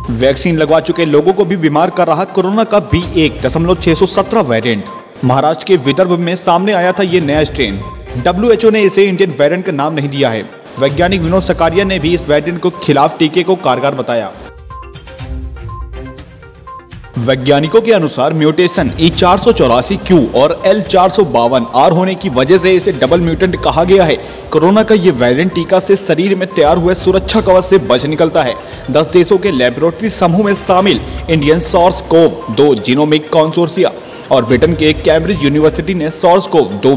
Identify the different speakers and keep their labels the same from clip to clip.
Speaker 1: Vaccine लगवा चुके लोगों को भी बीमार कर रहा कोरोना का B1.617 वेरिएंट। महाराष्ट्र के विदर्भ में सामने आया था ये नया स्ट्रेन। WHO ने इसे इंडियन वेरिएंट का नाम नहीं दिया है। वैज्ञानिक विनोद सकारिया ने भी इस वेरिएंट को खिलाफ टीके को कारगर बताया। वैज्ञानिकों के अनुसार म्यूटेशन E484Q और L452R होने की वजह से इसे डबल म्यूटेंट कहा गया है। कोरोना का ये वेरिएंट टीका से शरीर में तैयार हुए सुरक्षा कवच से बच निकलता है। 10 देशों के लेबोरेटरी समूह में शामिल इंडियन SARS-CoV-2 जीनोमिक कंसोर्टिया और ब्रिटेन के कैम्ब्रिज यूनिवर्सिटी ने SARS-CoV-2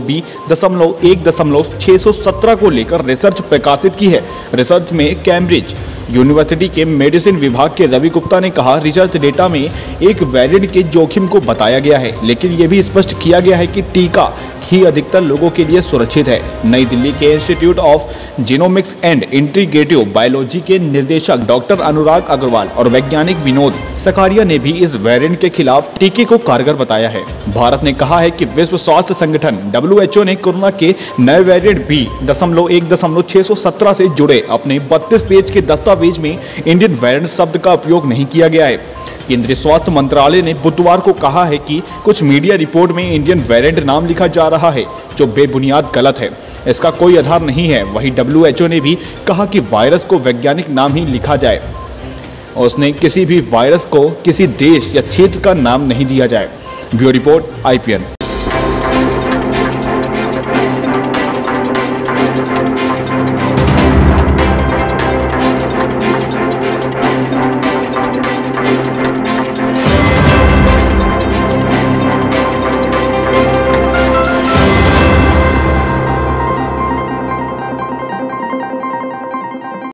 Speaker 1: B.1.617 को लेकर रिसर्च प्रकाशित की है। रिसर्च में कैम्ब्रिज यूनिवर्सिटी के मेडिसिन विभाग के रवि गुप्ता ने कहा, रिसर्च डेटा में एक वेरिएंट के जोखिम को बताया गया है, लेकिन यह भी स्पष्ट किया गया है कि टीका ही अधिकतर लोगों के लिए सुरक्षित है। नई दिल्ली के institute of genomics and integrative biology के निदेशक डॉक्टर अनुराग अग्रवाल और वैज्ञानिक विनोद सकारिया ने भी इस वेरिएंट के खिलाफ टीके को कारगर बताया है। भारत ने कहा है कि विश्व स्वास्थ्य संगठन WHO ने कोरोना के नए वेरिएंट B.1.617 से जुड़े अपने 32 पेज के दस्तावेज में इंडियन वेरिएंट शब्द का उपयोग नहीं किया गया है। केंद्रीय स्वास्थ्य मंत्रालय ने बुधवार को कहा है कि कुछ मीडिया रिपोर्ट में इंडियन वेरिएंट नाम लिखा जा रहा है, जो बेबुनियाद गलत है। इसका कोई आधार नहीं है। वहीं WHO ने भी कहा कि वायरस को वैज्ञानिक नाम ही लिखा जाए। उसने किसी भी वायरस को किसी देश या क्षेत्र का नाम नहीं दिया जाए। Bureau report IPN।